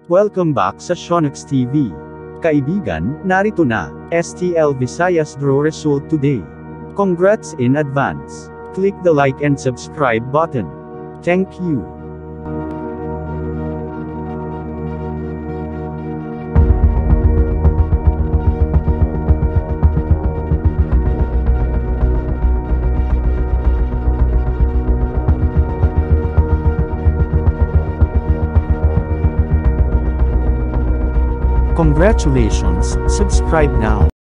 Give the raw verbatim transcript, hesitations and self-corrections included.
Welcome back sa Shonex T V. Kaibigan, narito na, S T L Visayas draw result today. Congrats in advance. Click the like and subscribe button. Thank you. Congratulations, subscribe now.